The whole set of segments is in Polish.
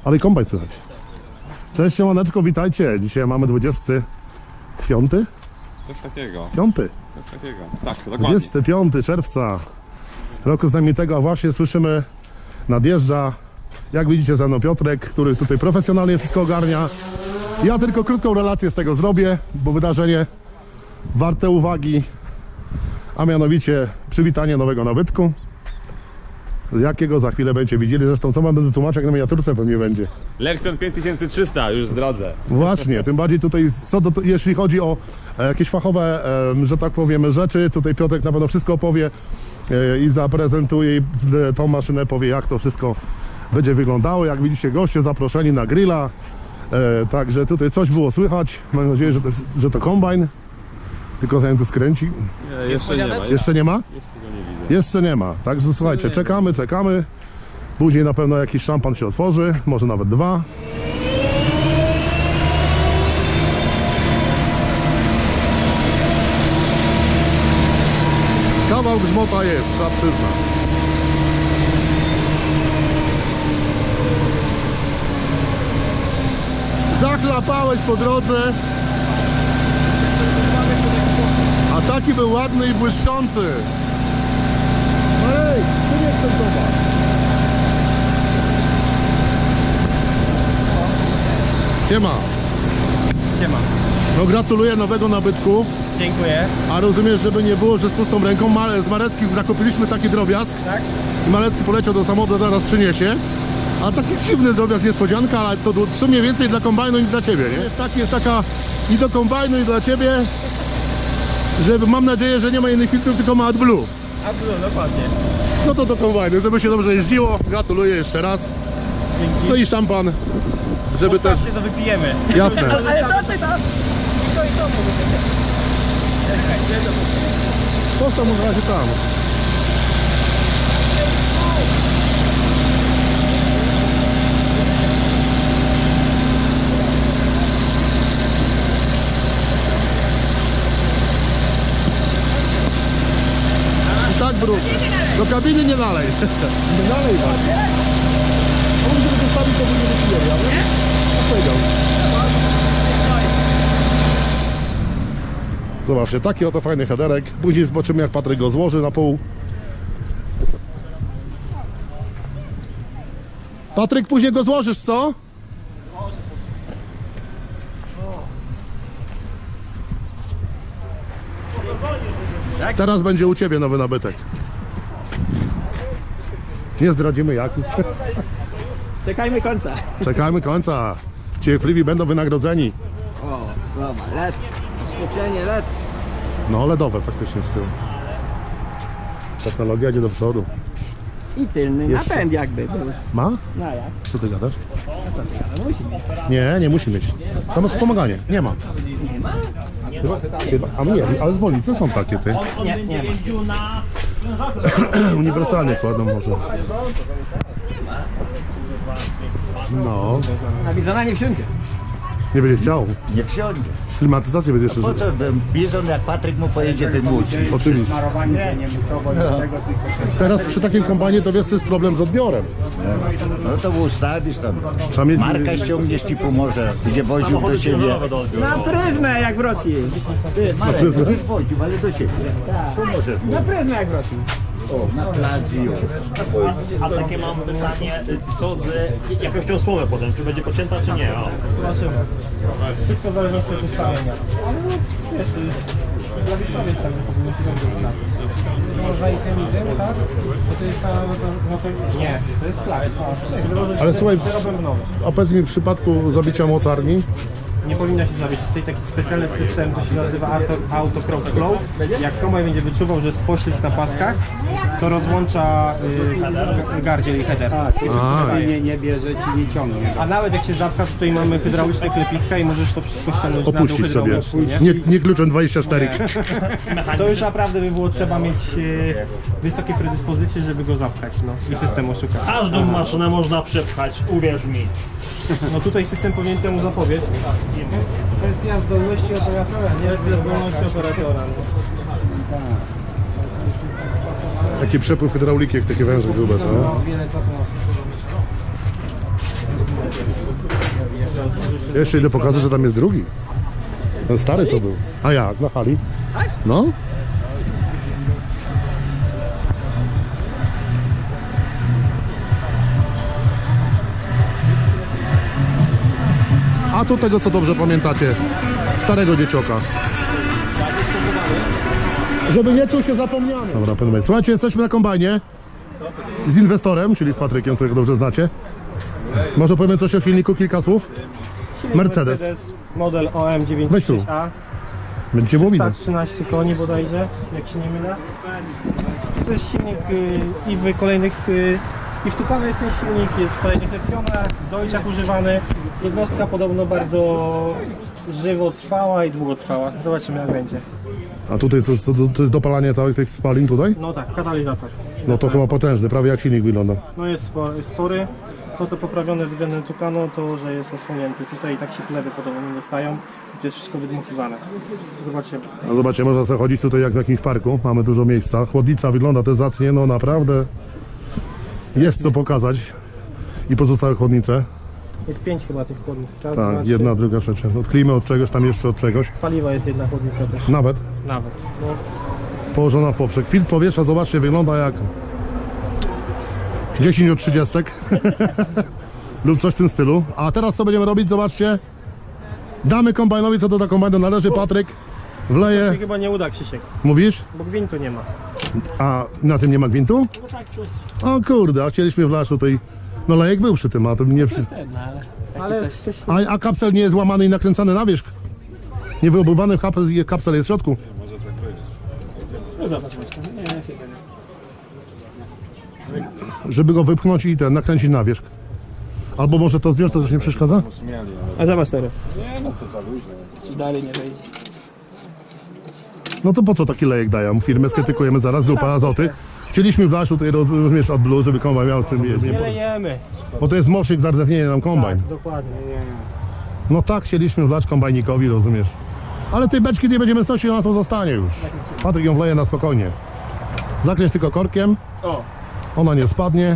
Ale i kombajn słychać. Cześć, siemaneczko, witajcie. Dzisiaj mamy 25? Coś takiego. 5. Coś takiego. Tak, dokładnie. 25 czerwca roku znamienitego, a właśnie słyszymy, nadjeżdża. Jak widzicie, za mną Piotrek, który tutaj profesjonalnie wszystko ogarnia. Ja tylko krótką relację z tego zrobię, bo wydarzenie warte uwagi, a mianowicie przywitanie nowego nabytku, jakiego za chwilę będziecie widzieli. Zresztą co mam będę tłumaczyć, jak na miniaturce pewnie będzie. Lexion 5300, już zdradzę. Właśnie, tym bardziej tutaj, jeśli chodzi o jakieś fachowe, że tak powiem, rzeczy, tutaj Piotrek na pewno wszystko opowie i zaprezentuje i tą maszynę powie, jak to wszystko będzie wyglądało. Jak widzicie, goście zaproszeni na grilla, także tutaj coś było słychać. Mam nadzieję, że to kombajn, tylko zanim tu skręci. Nie, jeszcze nie ma. Jeszcze nie ma? Jeszcze go nie widzę. Jeszcze nie ma, także słuchajcie, czekamy. Później na pewno jakiś szampan się otworzy, może nawet 2. Kawał grzmota jest, trzeba przyznać. Zachlapałeś po drodze. A taki był ładny i błyszczący. Ej, tu nie chcę zobacz. Siema. Siema. No gratuluję nowego nabytku. Dziękuję. A rozumiesz, żeby nie było, że z pustą ręką. Z Mareckim zakupiliśmy taki drobiazg. Tak? I Marecki poleciał do samochodu, zaraz przyniesie. A taki dziwny drobiazg, niespodzianka, ale to w sumie więcej dla kombajnu niż dla ciebie, nie? Jest taka i do kombajnu, i dla ciebie, że mam nadzieję, że nie ma innych filtrów, tylko ma AdBlue. AdBlue, dokładnie. No to do kombajnu, żeby się dobrze jeździło. Gratuluję jeszcze raz. Dzięki. No i szampan, żeby też... Postawcie, to wypijemy. Jasne. Ale to tam. To i to mogę. Postaw mu na razie tam. I tak brudno. Do kabiny nie nalej. Nie nalej właśnie. On żeby zostawić, to by nie wypijeli, ale... Tak powiedział. Zobaczcie, taki oto fajny headerek. Później zobaczymy, jak Patryk go złoży na pół. Patryk, później go złożysz, co? Teraz będzie u ciebie nowy nabytek. Nie zdradzimy jaki. Czekajmy końca. Czekajmy końca. Cierpliwi będą wynagrodzeni. O, dobra, LED. Oświetlenie LED. No, LEDowe faktycznie z tyłu. Technologia idzie do przodu. I tylny Jeszcze. napęd jakby był. Ma? No jak? Co ty gadasz? No musi mieć. Nie musi mieć. Tam jest wspomaganie. Nie ma. Nie ma? Chyba. A nie, ale zwolnice są takie, ty. Nie ma. Uniwersalnie kładą może. No, Nawizona nie wsiądzie. nie będzie chciał. Nie wsiądzie. Klimatyzację będzie jeszcze Po co Bizon, jak Patryk mu pojedzie ten łódź? oczywiście. Teraz przy takim kombajnie to wiesz, co jest problem z odbiorem. No to ustawisz tam. Trzeba mieć... Marka ściągniesz ci pomoże, gdzie woził do siebie. Na pryzmę jak w Rosji. Ty, Marek, nie woził, ale do siebie. Pomożesz mu. Na pryzmę jak w Rosji. O, na plac i o. A takie mam pytanie, co z jakością słowa potem, czy będzie pocięta, czy nie? O. Zobaczymy. Wszystko zależy od ustawienia. Ale no, wiesz, to jest klawiszowiec sam powinien się dobrze znać. Można i tym, tak? Bo to jest nie, to jest klawisz. Ale słuchaj, Bębnowy. a powiedz mi w przypadku zabicia mocarni, Nie powinno się zabić. Tutaj taki specjalny system, to się nazywa Auto Crop Flow. Jak kombajn będzie wyczuwał, że jest poślizg na paskach, to rozłącza gardziel i header. Nie bierze ci, nie ciągnie. A nawet jak się zapcha, tutaj mamy hydrauliczne klepiska i możesz to wszystko ściągnąć na dół opuścić sobie. hydraulicznie, nie? Nie kluczem 24. To już naprawdę by było trzeba mieć wysokie predyspozycje, żeby go zapchać, no i system oszukać. Każdą maszynę można przepchać, uwierz mi. No tutaj system powinien temu zapobiec. Kwestia zdolności operatora, nie kwestia zdolności operatora. Taki przepływ hydrauliki, jak takie węże grube, co? No, wiele co to. Jeszcze idę pokazać, że tam jest drugi. Ten stary co był. A jak? Na hali? No. A tu tego, co dobrze pamiętacie, starego dziecioka. Żeby nie czuł się zapomniany. Dobra, panowie. Słuchajcie, jesteśmy na kombajnie z inwestorem, czyli z Patrykiem, którego dobrze znacie. Może powiemy coś o silniku, kilka słów? Mercedes. Model Weź tu. OM96A. Będziecie było widać. 13 koni bodajże, jak się nie mylę. To jest silnik i w kolejnych... I wtupany jest ten silnik, jest w kolejnych lekcjonach, w Deutschach używany. Jednostka podobno bardzo żywotrwała i długotrwała. Zobaczymy jak będzie. A tutaj to jest dopalanie całych tych spalin tutaj? No tak, katalizator. No to chyba potężny, prawie jak silnik wygląda. No jest spory. To co poprawione względem Tucano, to że jest osłonięty. Tutaj tak się plewy podobno nie dostają. To jest wszystko wydmuchiwane. Zobaczymy. A zobaczcie, można sobie chodzić tutaj jak w jakimś parku. Mamy dużo miejsca. Chłodnica wygląda też zacnie, no naprawdę jest co pokazać. I pozostałe chłodnice. Jest 5 chyba tych chłodnic. Raz, Tak, dwa, jedna, trzy. druga, trzecia. Od klimy, od czegoś, tam jeszcze od czegoś. Paliwa jest jedna chłodnica też. Nawet Nawet. No. położona w poprzek. Filtr powietrza, zobaczcie, wygląda jak 10 od 30 lub coś w tym stylu. A teraz co będziemy robić? Zobaczcie. Damy kombajnowi, co do kombajnu należy. Patryk To wleje. się chyba nie uda, Krzysiek, Mówisz? bo gwintu nie ma. A na tym nie ma gwintu? No tak, coś O kurde, a chcieliśmy wlać tutaj. No lejek był przy tym, a to nie przy... ten, ale Ale A kapsel nie jest łamany i nakręcany na wierzch. Niewyobudowany kapsel jest w środku. no zobacz właśnie. Nie, chyba nie. Żeby go wypchnąć i nakręcić na wierzch. Albo może to zdjąć, to też nie przeszkadza? A zobacz teraz. Czy dalej nie wejdzie? No to po co taki lejek dają? Firmę skrytykujemy zaraz, grupa azoty. Chcieliśmy wlać tutaj, rozumiesz, od blue, żeby kombajn miał czym jeździć. nie lejemy. Bo to jest morszyk za rdzewnienie nam kombajn. Tak, dokładnie. No tak, chcieliśmy wlać kombajnikowi, rozumiesz. Ale tej beczki nie będziemy snosić, ona to zostanie już. Patryk ją wleje na spokojnie. Zakręć tylko korkiem, O! ona nie spadnie.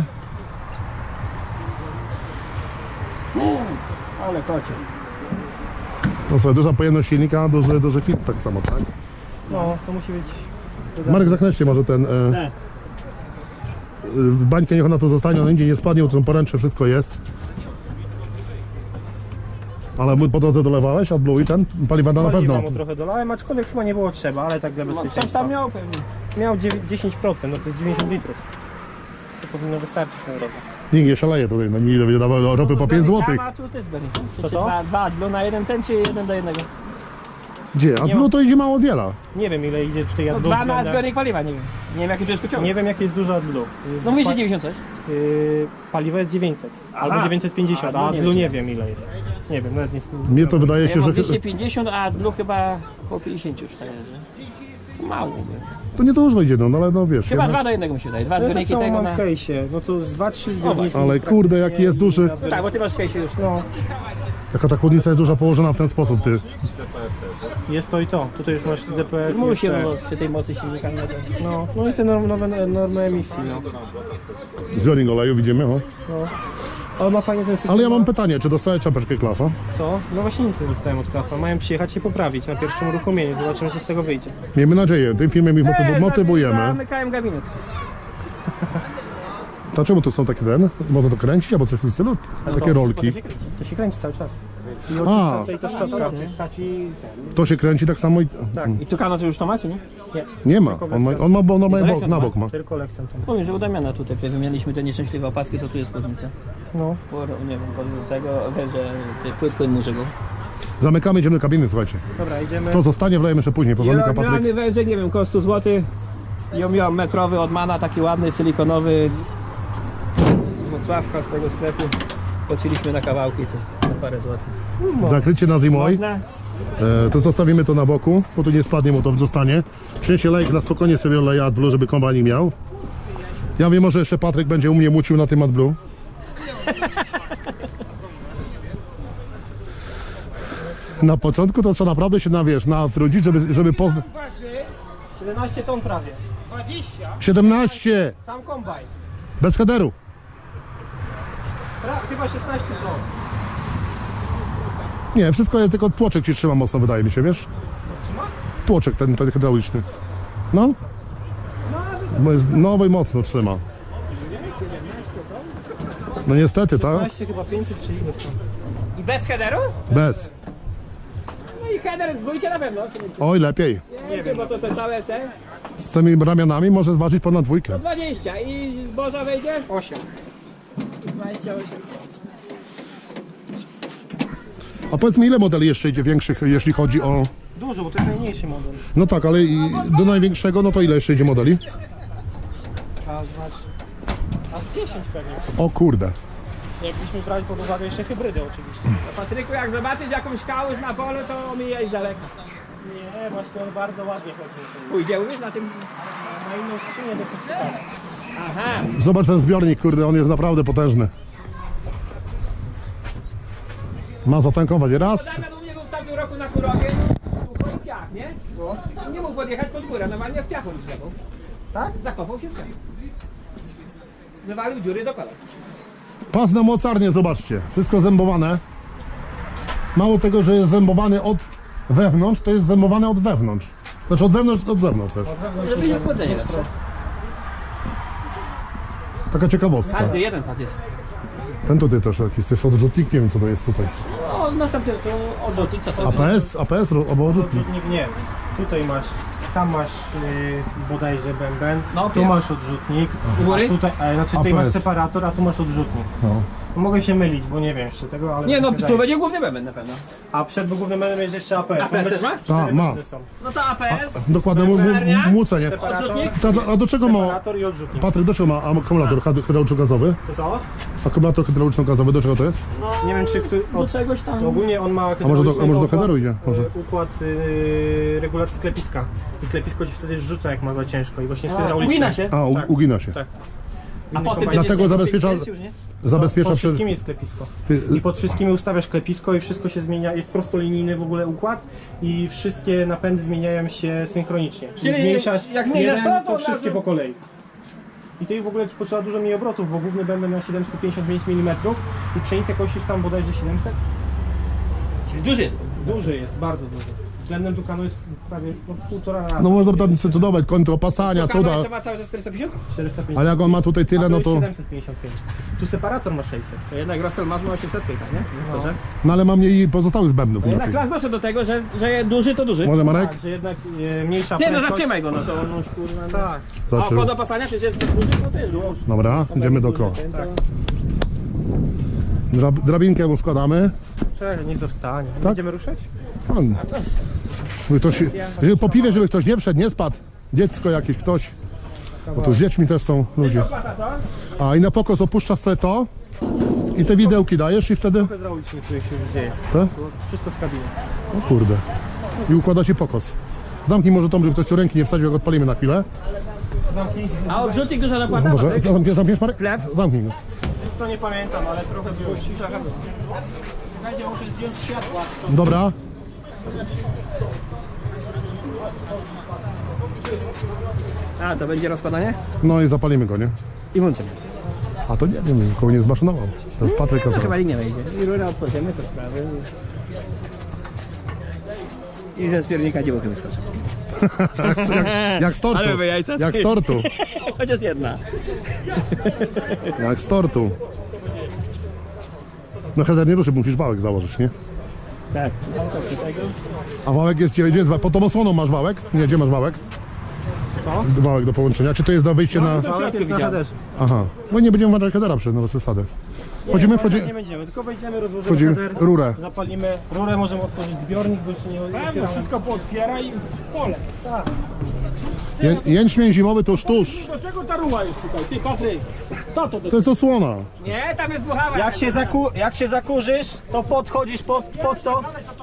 Ale kocie. No słuchaj, duża pojemność silnika, duży filtr tak samo, tak? No, to musi być... Marek, zakręćcie może ten... Tak. bańkę niech ona to zostanie, ona nigdzie nie spadnie, bo to są poręcze, wszystko jest. Ale po drodze dolewałeś od Blue i ten? Paliwa na pewno. Paliwa mu trochę dolałem, aczkolwiek chyba nie było trzeba, ale tak dla Coś bezpieczeństwa. tam miał pewnie. Miał 10%, no to jest 90 litrów. To powinno wystarczyć na drogę. Nikt nie szaleje tutaj, no nie będzie dawał ropy po 5 zł. A tu też Berry. Co, co? Dwa AdBlue na jeden ten, czy 1 do 1? Gdzie? A Blue to idzie mało wiele. Nie wiem ile idzie tutaj No, AdBlue 2 na względem- zbiornik paliwa, nie wiem. Nie wiem jaki tu jest pociąg. Nie wiem jakie jest dużo AdBlue. No mówisz, że 90 coś? Paliwo jest 900 albo Aha. 950, A, a nie AdBlue wiem. nie wiem ile jest. Nie wiem, nawet nie... Mnie to wydaje Ja się, mam że 250, a AdBlue chyba po 50 już tak jest. Mało. to nie dużo idzie, no ale no wiesz. Chyba jednak- 2 do 1 mi się wydaje. Dwa No tak zbiorniki samo tego mam na... w case'ie, no to z 2-3 zbiorniki. Ale kurde, jaki jest duży. No tak, bo ty masz w case'ie już. No, Jaka ta chłodnica jest duża położona w ten sposób, ty. jest to i to. Tutaj już masz DPF. Mówi się, jeszcze- no, przy tej mocy silnika nie to. No i te nowe normy emisji, no. Zbiornik oleju widzimy, o. Ale ma fajnie ten system. Ale ja mam pytanie, czy dostałeś czapeczkę klasa? To? No właśnie nic nie dostałem od klasa. Mają przyjechać się poprawić na pierwszym uruchomieniu. Zobaczymy co z tego wyjdzie. Miejmy nadzieję, tym filmem ich motywujemy. Zamykałem gabinet. To czemu tu są takie można to kręcić albo coś w tym stylu? Takie rolki. To się kręci cały czas. I A. oczywiście tutaj to szczotka. To się kręci tak samo i... Tak. I Tucano to już to macie, nie? Nie ma. On ma na bok ma. Tylko Lexem tam. Powiem, że u Damiana tutaj, jak wymieniliśmy te nieszczęśliwe opaski, to tu jest chłodnica. No. Bo, nie wiem, pod tego, że płyn mu żygał. Zamykamy, idziemy do kabiny, słuchajcie. Dobra, idziemy. To zostanie, wlejemy jeszcze później, pozamyka Patryk. Jomiany wężyk, nie wiem, koło 100 zł. Jomion metrowy od Mana, taki ładny, silikonowy. Z Wrocławka, z tego sklepu. Płaciliśmy na kawałki, to na parę złotych. Zakrycie na zimoj. Można? To zostawimy to na boku, bo tu nie spadnie, bo to zostanie. Przyniesie lejek, na spokojnie sobie oleje AdBlue, żeby kombajn miał. Ja wiem, może jeszcze Patryk będzie u mnie mucił na tym AdBlue. Na początku to trzeba naprawdę się natrudzić, żeby poznać. 17 ton prawie. 17! Sam kombajn. Bez headeru. Chyba 16 ton. Nie, wszystko jest, tylko tłoczek ci trzyma mocno, wydaje mi się, wiesz? Tłoczek ten hydrauliczny. No? Bo jest nowy i mocno trzyma. No niestety, tak? 15 chyba 500 czy ile to? I bez headeru? Bez. No i header z dwójki na pewno. Oj, lepiej. Nie wiem, bo to te całe te. Z tymi ramionami może zważyć ponad 2. 20 i zboża wejdzie? 8. 28. A powiedz mi, ile modeli jeszcze idzie większych, jeśli chodzi o... Dużo, bo to jest najmniejszy model. No tak, ale i do największego, no to ile jeszcze idzie modeli? A znaczy... A 10 pewnie. O kurde. Jakbyśmy brali pod uwagę jeszcze hybrydy oczywiście. Patryku, jak zobaczysz jakąś kałuż na polu, to omijaj z daleka. Nie, właśnie on bardzo ładnie chodzi. Pójdzie, umiesz na tym... Na inną skrzynię dosyć tak. Aha. Zobacz ten zbiornik, kurde, on jest naprawdę potężny. Ma zatankować raz. Damian u mnie był w tamtym roku na Kurowie, był piach, nie? Nie mógł podjechać pod górę, normalnie w piachu zjechał. Tak? Zakopał się w piachu. Wywalił dziury do kolan. Pas na mocarnię, zobaczcie. Wszystko zębowane. Mało tego, że jest zębowany od wewnątrz, to jest zębowane od wewnątrz. Znaczy od wewnątrz, od zewnątrz też. Żeby się chłodzenie lepsze. Taka ciekawostka. Każdy jeden pas jest. Ten tutaj też jakiś, to jest odrzutnik, nie wiem co to jest tutaj. No, następny to odrzutnik, co to APS albo odrzutnik. Odrzutnik nie. Tutaj masz, tam masz bodajże bęben, No, tu pies. masz odrzutnik, U góry? a tutaj, znaczy tutaj APS. masz separator, a tu masz odrzutnik. No. Mogę się mylić, bo nie wiem jeszcze tego, ale... Nie no, wydaje. tu będzie główny bęben na pewno. A przed głównym bębenem jest jeszcze APS. APS też ma? Cztery ma. bębny są. No to APS, Dokładnie, młócenie. odrzutnik. A do czego ma, Separator i odrzutnik. Patryk, do czego ma akumulator hydrauliczno-gazowy? Co? Akumulator hydrauliczno-gazowy, do czego to jest? Nie wiem czy który... Do czegoś tam. To ogólnie on ma A może do hydrauliczny headeru idzie? Może. układ regulacji klepiska. I klepisko ci wtedy rzuca jak ma za ciężko i właśnie jest hydrauliczny. Ugina się. A, ugina się. Tak. A po tym Dlatego będzie zabezpiecza- już, nie? Zabezpiecza Pod przed... wszystkim jest klepisko. Ty, I pod wszystkimi ustawiasz klepisko i wszystko się zmienia, jest prostolinijny w ogóle układ i wszystkie napędy zmieniają się synchronicznie. Czyli zmniejszasz jak zmieniasz jeden, to od wszystkie razu- po kolei. I tutaj w ogóle potrzeba dużo mniej obrotów, bo główny bęben ma 755 mm i pszenicę kosisz tam bodajże 700. Czyli duży jest. Duży jest, bardzo duży. Względem Tukanu jest prawie półtora razy. no można tam cudować, kontropasania, Kano cuda. jeszcze ma cały czas 450? 450. Ale jak on ma tutaj tyle, A no jest to... 755. Tu separator ma 600. To jednak Russell ma 800 tak, nie? To, że... No ale mam mniej pozostałych bębnów Jednak inaczej. klas doszedł do tego, że duży to duży. Może Marek? Tak, że jednak mniejsza Nie no, prędkość. zatrzymaj go, no to on kurwa... Tak. A Zaczął. kod opasania też jest duży, no to jest duży. Dobra, idziemy dookoła. Drabinkę mu składamy. Czekaj, niech zostanie. Tak? Będziemy ruszać? Pan. Żeby ktoś, żeby po piwie, żeby ktoś nie wszedł, nie spadł. Dziecko jakieś, ktoś. Bo tu z dziećmi też są ludzie. A i na pokos opuszczasz sobie to i te widełki dajesz i wtedy... Hydraulicznie tutaj się już dzieje. Tak? Wszystko z kabiny. O kurde. I układa ci pokos. Zamknij może tą, żeby ktoś tu ręki nie wsadził, jak odpalimy na chwilę. Zamknij. A odrzucik duża dopłata? Może zamkniesz Marek? Chleb? Zamknij go. To nie pamiętam, ale trochę było. Czekajcie, muszę zdjąć światła. Dobra. A, to będzie rozkładanie? No i zapalimy go, nie? I włączymy. A to nie wiem, kogo nie zmaszynował. To już Patryk No kazał. chyba nikt nie wejdzie. I rurę otworzymy, to sprawy. I ze spiornika dziwoky wyskoczą. Jak z tortu. Ale wy jajca? Jak z tortu. Chociaż jedna. Jak z tortu. No header nie ruszy, musisz wałek założyć, nie? Tak. A wałek jest gdzie jest? Pod tą osłoną masz wałek? Nie, gdzie masz wałek? Co? Wałek do połączenia. Czy to jest do wyjścia na... Wałek jest na widziałem. headerze. Aha. No i nie będziemy włączać headera przez nawet wysadę. Wchodzimy, Nie będziemy, tylko wejdziemy, rozłożymy wchodzimy. header, Rurę. zapalimy rurę, możemy otworzyć zbiornik, bo jeszcze nie otwieramy. Wszystko pootwiera i w pole. Jęczmień zimowy to sztusz. Dlaczego ta ruła jest tutaj? Ty Patryk, To jest osłona. Nie, tam jest buchawa. Jak się zakurzysz, to podchodzisz pod to.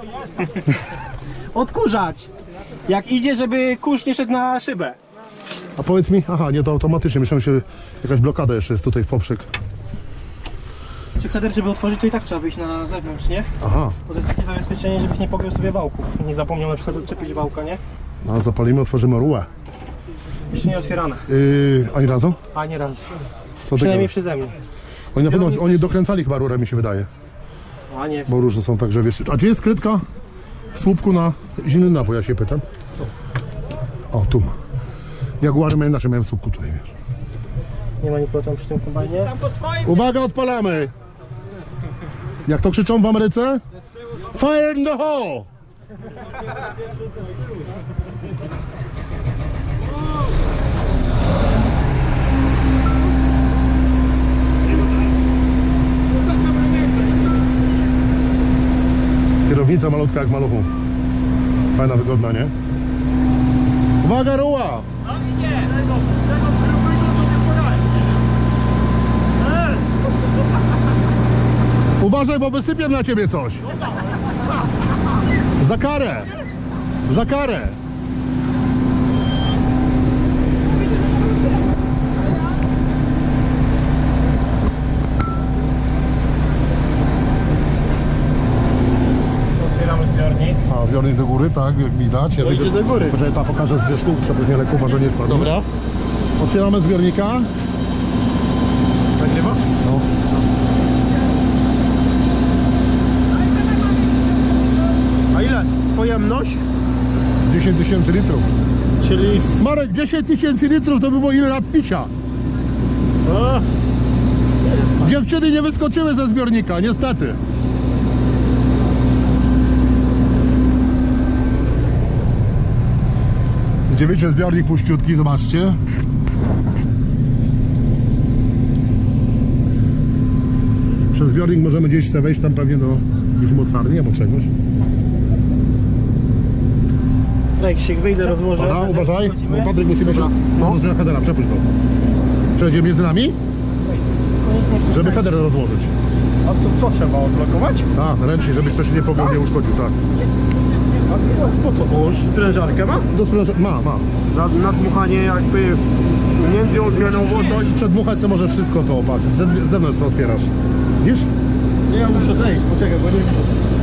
Odkurzać. Jak idzie, żeby kurz nie szedł na szybę. A powiedz mi, aha, nie, to automatycznie. Myślałem, że jakaś blokada jeszcze jest tutaj w poprzek. Czy header, żeby otworzyć, to i tak trzeba wyjść na zewnątrz, nie? Aha. Bo to jest takie zabezpieczenie, żebyś nie pogiął sobie wałków. Nie zapomniał na przykład odczepić wałka, nie? No, zapalimy, otworzymy rurę. Jeszcze nie otwierane. Ani razu? A nie raz. Co ty Przynajmniej gadasz? przeze mnie. Oni na pewno, oni dokręcali chyba rurę, mi się wydaje. A nie, Bo różne są także, wiesz... A gdzie jest skrytka w słupku na zimny napój, ja się pytam? O, tu ma. Jaguary mają inaczej, miałem w słupku tutaj, wiesz. nie ma nikogo tam przy tym kombajnie. Uwaga, odpalamy! Jak to krzyczą w Ameryce? Fire in the hole! Kierownica malutka jak maluchu. Fajna, wygodna, nie? Uwaga, ruła! Uważaj, bo wysypię na ciebie coś. Za karę. Za karę. Otwieramy zbiornik. A, zbiornik do góry, tak, jak widać. Ja idzie do góry. Poczekaj, ta pokażę z wierzchu, to później lekko uważanie spadł. Dobra. Otwieramy zbiornika. Nagrywa? No. A ile? Pojemność? 10 tysięcy litrów. Czyli... Marek, 10 tysięcy litrów to by było ile lat picia. O, Dziewczyny nie wyskoczyły ze zbiornika, niestety. Gdzie wiecie, zbiornik puściutki, zobaczcie. Przez zbiornik możemy gdzieś sobie wejść tam pewnie do ich mocarni albo czegoś. Jak się wyjdę, rozłożę. Dobra, uważaj, Wchodzimy. bo Patryk musimy się rozwiązać headera, przepuść go. Przejdzie między nami, żeby header rozłożyć. a co trzeba odblokować? Tak, ręcznie, żebyś coś nie pogiął, nie uszkodził, tak. A po co? Bo już sprężarkę ma? Do spręża- ma. Nadmuchanie jakby między odmianą włotość. Przedmuchać sobie możesz wszystko to, patrz, z zewnątrz co otwierasz. Widzisz? Nie, ja muszę zejść, poczekaj, bo nie widzę.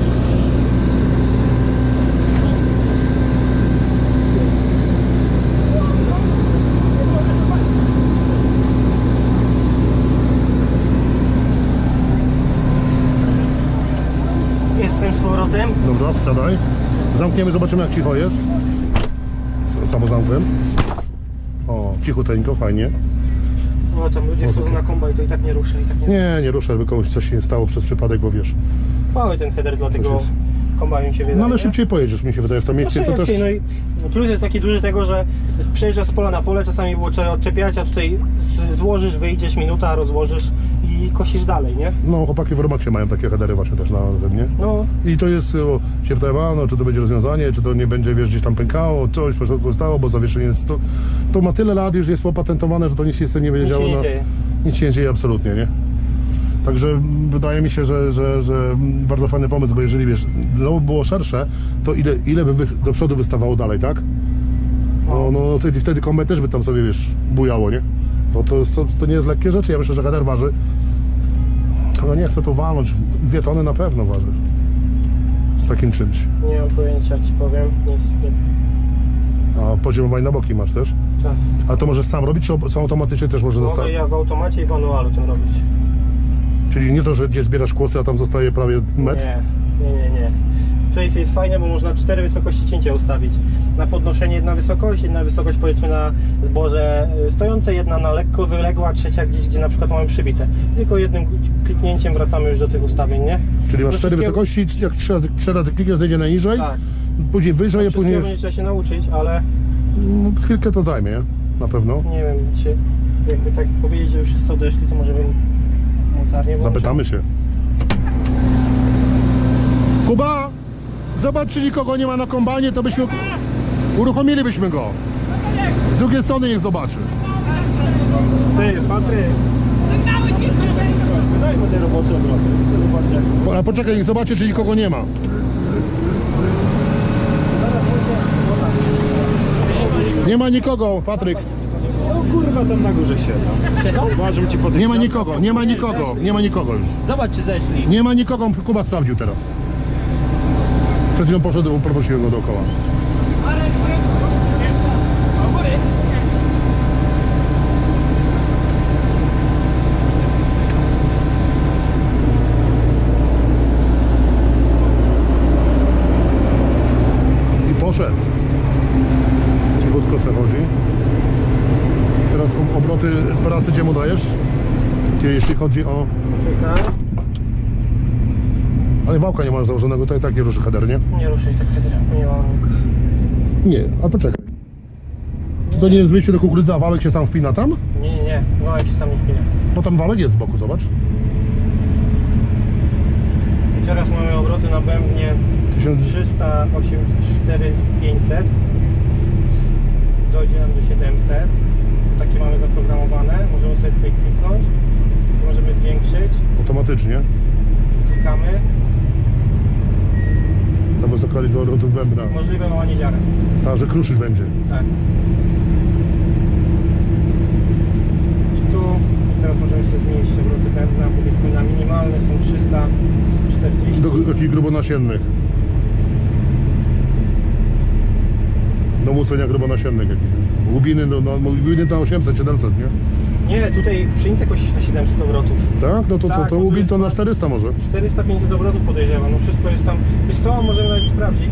Jestem z powrotem. Dobra, wkładaj. Zamkniemy, zobaczymy jak cicho jest. Samo zamkłem. O, cichuteńko, fajnie. No tam ludzie wchodzą na kombaj, to i tak nie ruszę. Nie ruszaj, by komuś coś się nie stało przez przypadek, bo wiesz. Mały ten header, dlatego jest- kombajn się wydaje. No ale nie? szybciej pojedziesz, mi się wydaje, w to miejsce to też... No i plus jest taki duży tego, że przejeżdżasz z pola na pole, czasami było trzeba odczepiać, a tutaj złożysz, wyjdziesz, minuta, rozłożysz i kosisz dalej, nie? No, chłopaki w Romaxie mają takie headery właśnie też nawet, nie? No, I to jest, o, się pytałem, a, no, czy to będzie rozwiązanie, czy to nie będzie, wiesz, gdzieś tam pękało, coś w porządku stało, bo zawieszenie jest, to ma tyle lat, już jest opatentowane, że to nic się z tym nie będzie nic się działo. nie no, dzieje. nic się nie dzieje absolutnie, nie? Także wydaje mi się, że bardzo fajny pomysł, bo jeżeli, wiesz, było szersze, to ile by do przodu wystawało dalej, tak? No wtedy kombajn też by tam sobie, wiesz, bujało, nie? To nie jest lekkie rzeczy, ja myślę, że header waży. No nie chcę tu walnąć, 2 tony na pewno waży. Z takim czymś. Nie mam pojęcia, jak ci powiem. A poziomowanie na boki masz też? Tak. Ale to możesz sam robić, czy automatycznie też może zostać? Mogę ja w automacie i w manualu tym robić. Czyli nie to, że gdzie zbierasz kłosy, a tam zostaje prawie metr? Nie. Tutaj jest fajne, bo można 4 wysokości cięcia ustawić. Na podnoszenie jedna wysokość powiedzmy na zboże stojące, jedna na lekko wyległa, trzecia gdzieś, gdzie na przykład mamy przybite. Tylko jednym kliknięciem wracamy już do tych ustawień, nie? Czyli masz Do 4 wszystkiego- wysokości, jak 3 razy klikniesz, zejdzie najniżej, Tak. później wyżej, a później Wszystkiego już... będzie trzeba się nauczyć, ale No, chwilkę to zajmie, na pewno. nie wiem, jakby tak powiedzieć, że wszyscy odeszli, to może bym mocarnie włączył. Zapytamy się. Kuba! Zobacz, czy nikogo nie ma na kombajnie, to byśmy... Uruchomilibyśmy go. Z drugiej strony niech zobaczy. Ty, Patryk. Dajmy te robocze obroty. Chcę zobaczyć, jak... A poczekaj, niech zobaczy, czy nikogo nie ma. Nie ma nikogo, Patryk. O kurwa, tam na górze siedzą. Uważam ci po tych... Nie ma nikogo już. Zobacz, czy zeszli. Nie ma nikogo, Kuba sprawdził teraz. Przed chwilą poszedł, poprosiłem go dookoła. gdzie mu dajesz? Jeśli chodzi o... Czekaj. Ale wałka nie masz założonego, to i tak nie ruszy header, nie? Nie ruszaj tak headera, nie mam. Nie, ale poczekaj. Czy to nie jest wyjście do kukurydzy, a wałek się sam wpina tam? Nie. Wałek się sam nie wpina. Bo tam wałek jest z boku, zobacz. I teraz mamy obroty na bębnie 308, 4500. Dojdzie nam do 700. Takie mamy zaprogramowane. Możemy sobie tutaj kliknąć. Możemy zwiększyć. Automatycznie. Klikamy. Ta wysoka liczba obrotów bębna. Możliwe małanie dziary. Tak, że kruszyć będzie. Tak. I teraz możemy sobie zmniejszyć obroty bębna. Powiedzmy na minimalne są 340. Do takich grubonasiennych. Do młócenia grubonasiennych jakichś. Łubiny, łubiny to 800, 700, nie? Nie, tutaj pszenicę kosisz na 700 obrotów. Tak? No to Tak, co, bo to to łubin jest to na na- 400 może. 400-500 obrotów podejrzewam, no wszystko jest tam. Wiesz co, możemy nawet sprawdzić.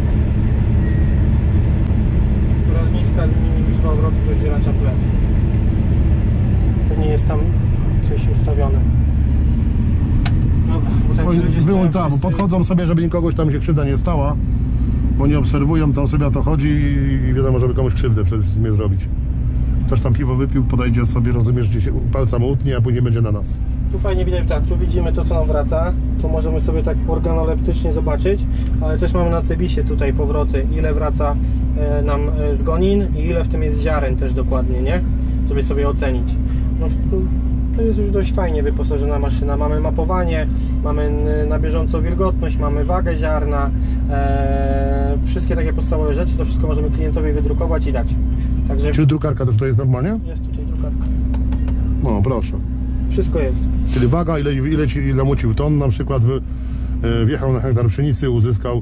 Rozniska liczba obrotów rozdzielacza plew. Pewnie jest tam coś ustawione. Dobra, bo tam ci ludzie Wyłącz stoją tam, bo wszyscy. podchodzą sobie, żeby nikogoś tam się krzywda nie stała, bo nie obserwują, tam sobie o to chodzi i wiadomo, żeby komuś krzywdę przede wszystkim nie zrobić. Ktoś tam piwo wypił, podejdzie sobie, rozumiesz, gdzie się palca mu utnie, a później będzie na nas. Tu fajnie widać, tak, tu widzimy to, co nam wraca. Tu możemy sobie tak organoleptycznie zobaczyć, ale też mamy na Cebisie tutaj powroty, ile wraca nam z gonin i ile w tym jest ziaren też dokładnie, nie? Żeby sobie ocenić. No, to jest już dość fajnie wyposażona maszyna. Mamy mapowanie, mamy na bieżąco wilgotność, mamy wagę ziarna, wszystkie takie podstawowe rzeczy, to wszystko możemy klientowi wydrukować i dać. Także Czyli drukarka też tutaj jest normalnie? jest tutaj drukarka. No, proszę. Wszystko jest. Czyli waga, ile mucił ton, na przykład wjechał na hektar pszenicy, uzyskał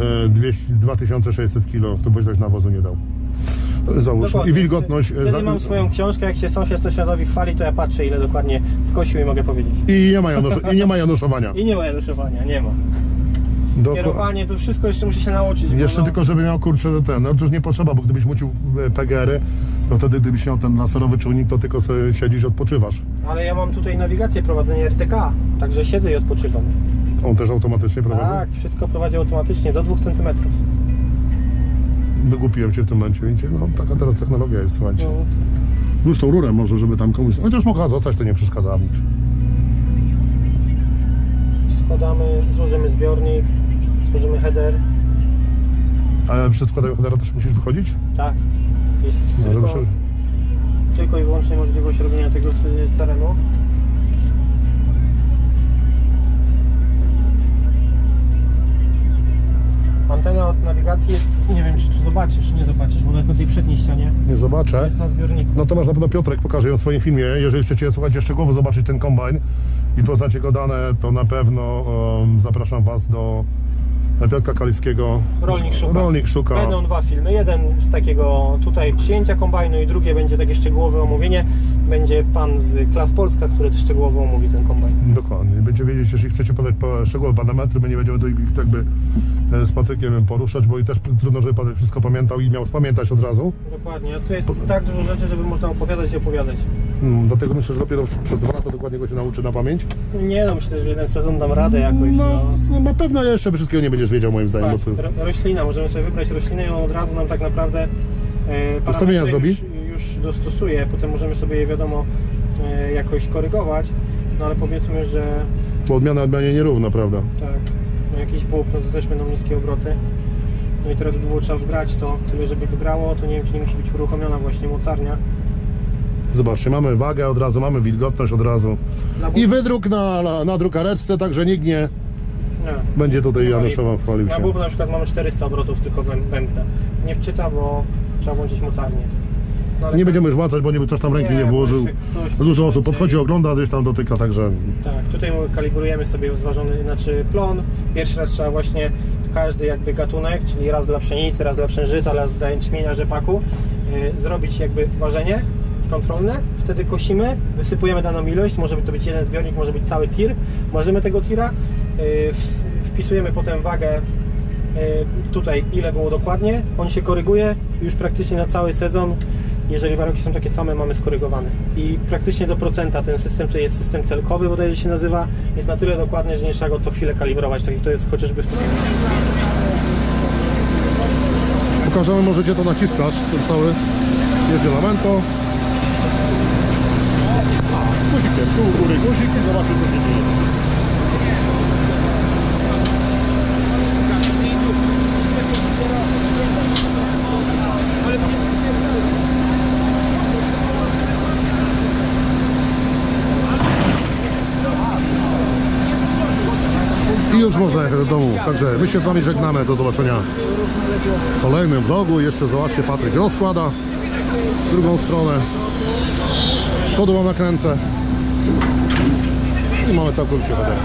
2600 kg, to byś nawozu nie dał. Załóż. Dokładnie. I wilgotność. Wtedy mam swoją książkę, jak się sąsiad sąsiadowi chwali, to ja patrzę, ile dokładnie skosił i mogę powiedzieć. I nie ma januszowania. I nie ma januszowania, nie ma. Dokładnie. Kierowanie, to wszystko jeszcze muszę się nauczyć. bo Jeszcze no, tylko, żeby miał kurczę ten, no to już nie potrzeba, bo gdybyś mucił PGR-y, to wtedy gdybyś miał ten laserowy czujnik, to tylko sobie siedzisz, odpoczywasz. Ale ja mam tutaj nawigację, prowadzenie RTK, także siedzę i odpoczywam. On też automatycznie prowadzi? Tak, wszystko prowadzi automatycznie, do 2 cm. Wygłupiłem cię w tym momencie, widzicie? No taka teraz technologia jest, słuchajcie. No, Już tą rurę może, żeby tam komuś... Chociaż mogła zostać, to nie przeszkadza w niczym. składamy, złożymy zbiornik, złożymy header. Ale przy składaniu headera też musisz wychodzić? Tak, jest No, żeby się... tylko i wyłącznie możliwość robienia tego z terenu. Antena od nawigacji jest, nie wiem czy tu zobaczysz, nie zobaczysz, bo ona jest na tej przedniej ścianie, Nie zobaczę. jest na zbiorniku. No to masz na pewno Piotrek pokaże ją w swoim filmie. Jeżeli chcecie, słuchajcie, szczegółowo zobaczyć ten kombajn i poznać jego dane, to na pewno zapraszam Was do Piotrka Kaliskiego. Rolnik szuka. Będą Będą 2 filmy. Jeden z takiego tutaj przyjęcia kombajnu i drugie będzie takie szczegółowe omówienie. Będzie pan z Klas Polska, który też szczegółowo omówi ten kombajn. Dokładnie. Będzie wiedzieć, jeśli chcecie podać szczegółowe parametry, my nie będziemy do ich jakby z Patrykiem poruszać, bo i też trudno, żeby Patryk wszystko pamiętał i miał spamiętać od razu. Dokładnie. A tu jest tak dużo rzeczy, żeby można opowiadać i opowiadać. Dlatego myślę, że dopiero przez 2 lata dokładnie go się nauczy na pamięć. Nie no, myślę, że jeden sezon dam radę jakoś. No na pewno jeszcze wszystkiego nie będziesz wiedział, moim zdaniem. Patrz, Bo ty... roślina, możemy sobie wybrać roślinę i on od razu nam tak naprawdę Ustawienia parametry zrobi? już dostosuje, potem możemy sobie je wiadomo jakoś korygować, no ale powiedzmy, że Bo odmiana odmianie nierówna, prawda? tak, no jakiś bóg, no to też będą niskie obroty. No i teraz by było trzeba wgrać to, tyle żeby wygrało, to nie wiem czy nie musi być uruchomiona właśnie mocarnia. Zobaczcie, mamy wagę od razu, mamy wilgotność od razu. I wydruk na drukareczce, także nikt nie będzie tutaj Januszowa chwalił Na się. bób na przykład mamy 400 obrotów tylko bębna. Nie wczyta, bo trzeba włączyć mocarnię. No, ale Nie tak- będziemy już włączać, bo nie by ktoś tam ręki nie bo włożył. jeszcze ktoś- Dużo osób podchodzi, ogląda, gdzieś tam dotyka, także Tak, tutaj kalibrujemy sobie zważony, znaczy plon. Pierwszy raz trzeba właśnie każdy jakby gatunek, czyli raz dla pszenicy, raz dla przężyta, raz dla jęczmienia, rzepaku, zrobić jakby ważenie kontrolne. Wtedy kosimy, wysypujemy daną ilość, może to być jeden zbiornik, może być cały tir. Możemy tego tira, wpisujemy potem wagę tutaj ile było dokładnie, on się koryguje już praktycznie na cały sezon Jeżeli warunki są takie same, mamy skorygowany. I praktycznie do procenta ten system to jest system celkowy, bodajże się nazywa, jest na tyle dokładny, że nie trzeba go co chwilę kalibrować, tak jak to jest chociażby w Pokażemy, możecie to naciskać, ten cały jedzie lamento. Guzikiem, tu u góry guzik i zobaczyć, co się dzieje. I już można jechać do domu. Także my się z wami żegnamy. Do zobaczenia w kolejnym vlogu. Jeszcze zobaczcie, Patryk rozkłada drugą stronę. Z przodu mam nakręcę. I mamy całkowicie header.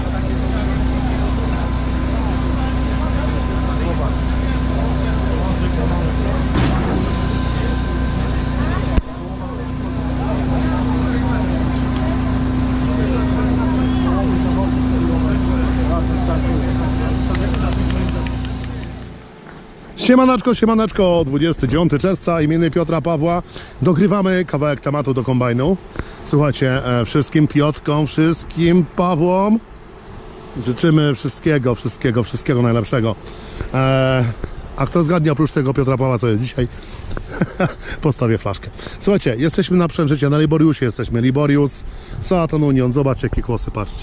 Siemaneczko, siemaneczko, 29 czerwca, imieniny Piotra Pawła. Dogrywamy kawałek tematu do kombajnu. Słuchajcie, wszystkim Piotrkom, wszystkim Pawłom życzymy wszystkiego najlepszego. A kto zgadnie oprócz tego Piotra Pawła, co jest dzisiaj? Postawię flaszkę. Słuchajcie, jesteśmy na Przężycie, na Liboriusie jesteśmy. Liborius, Saaton Union, zobaczcie jakie kłosy, patrzcie.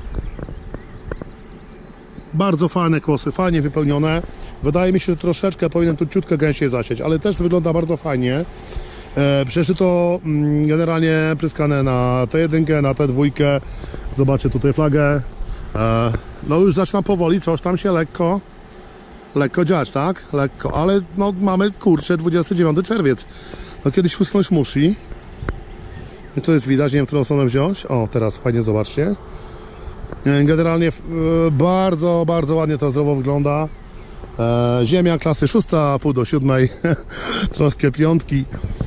Bardzo fajne kłosy, fajnie wypełnione. Wydaje mi się, że troszeczkę powinien tu ciutkę gęściej zasieć, ale też wygląda bardzo fajnie. Przecież to generalnie pryskane na T1, na T2. Zobaczcie tutaj flagę. No już zaczyna powoli coś tam się lekko dziać, tak? Lekko, ale no mamy, kurczę, 29 czerwiec. No kiedyś usnąć musi. I to jest widać, nie wiem, w którą stronę wziąć. O, teraz fajnie, zobaczcie. Generalnie bardzo, bardzo ładnie to zdrowo wygląda. Ziemia klasy 6, pół do 7, troszkę piątki.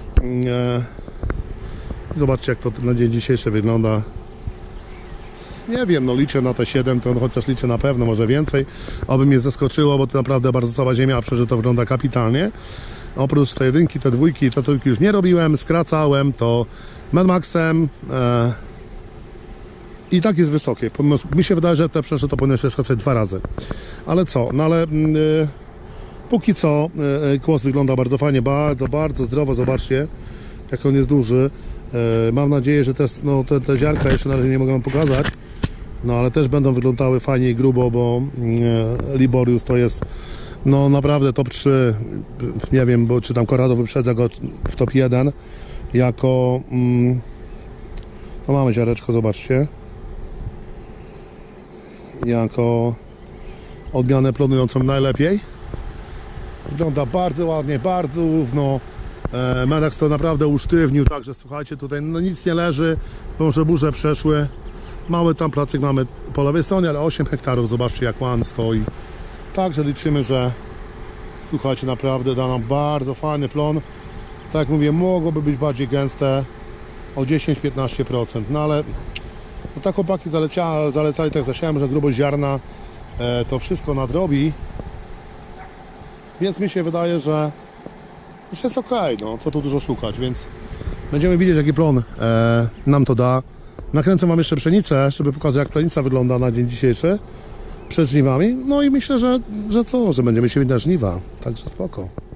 Zobaczcie, jak to na dzień dzisiejszy wygląda. Nie wiem, no liczę na te 7, to chociaż liczę na pewno, może więcej. Oby mnie zaskoczyło, bo to naprawdę bardzo słaba ziemia, a przecież to wygląda kapitalnie. Oprócz tej jedynki, te dwójki, te trójki już nie robiłem, skracałem to Mad Maxem. I tak jest wysokie. Mi się wydaje, że te przecież to powinno się skracać 2 razy. Ale co? No ale póki co kłos wygląda bardzo fajnie, bardzo, bardzo zdrowo. Zobaczcie, jak on jest duży. Mam nadzieję, że te ziarka jeszcze na razie nie mogę wam pokazać. No ale też będą wyglądały fajnie i grubo, bo Liborius to jest no naprawdę top 3. Nie wiem, bo czy tam Corrado wyprzedza go w top 1 jako no mamy ziareczko, zobaczcie, jako odmianę plonującą najlepiej. Wygląda bardzo ładnie, bardzo równo. Medax to naprawdę usztywnił, także słuchajcie, tutaj no nic nie leży, może burze przeszły. Mały tam placyk mamy po lewej stronie, ale 8 hektarów, zobaczcie jak ładnie stoi. Także liczymy, że słuchajcie, naprawdę da nam bardzo fajny plon. Tak jak mówię, mogłoby być bardziej gęste o 10-15%, no ale no tak chłopaki zalecali, tak zasiałem, że grubość ziarna to wszystko nadrobi, więc mi się wydaje, że już jest ok, no co tu dużo szukać, więc będziemy widzieć, jaki plon nam to da. Nakręcę wam jeszcze pszenicę, żeby pokazać, jak pszenica wygląda na dzień dzisiejszy przed żniwami, no i myślę, że będziemy się widać żniwa, także spoko.